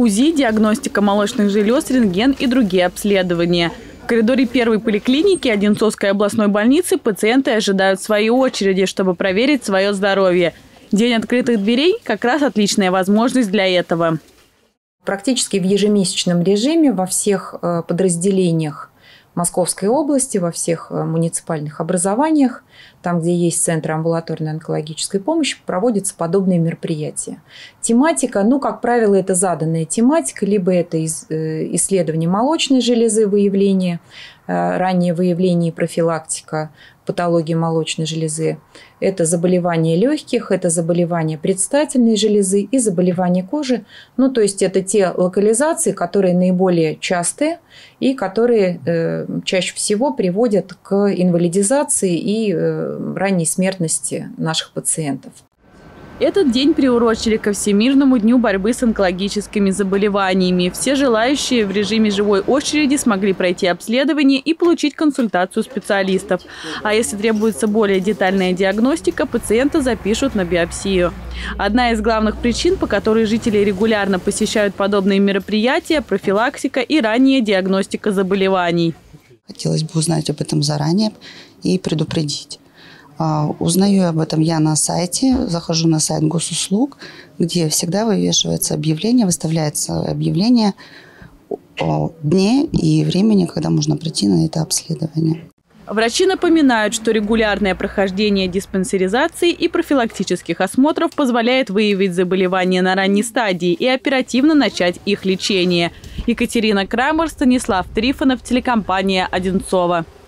УЗИ, диагностика молочных желез, рентген и другие обследования. В коридоре первой поликлиники Одинцовской областной больницы пациенты ожидают своей очереди, чтобы проверить свое здоровье. День открытых дверей – как раз отличная возможность для этого. Практически в ежемесячном режиме во всех подразделениях Московской области, во всех муниципальных образованиях, там, где есть центры амбулаторной онкологической помощи, проводятся подобные мероприятия. Тематика, как правило, это заданная тематика, либо это исследование молочной железы, выявление, раннее выявление и профилактика патологии молочной железы. Это заболевания легких, это заболевания предстательной железы и заболевания кожи. То есть это те локализации, которые наиболее частые и которые чаще всего приводят к инвалидизации и ранней смертности наших пациентов. Этот день приурочили ко Всемирному дню борьбы с онкологическими заболеваниями. Все желающие в режиме живой очереди смогли пройти обследование и получить консультацию специалистов. А если требуется более детальная диагностика, пациента запишут на биопсию. Одна из главных причин, по которой жители регулярно посещают подобные мероприятия – профилактика и ранняя диагностика заболеваний. Хотелось бы узнать об этом заранее и предупредить. Узнаю об этом я на сайте, захожу на сайт госуслуг, где всегда вывешивается объявление, выставляется объявление о дне и времени, когда можно прийти на это обследование. Врачи напоминают, что регулярное прохождение диспансеризации и профилактических осмотров позволяет выявить заболевания на ранней стадии и оперативно начать их лечение. Екатерина Крамер, Станислав Трифонов, телекомпания «Одинцово».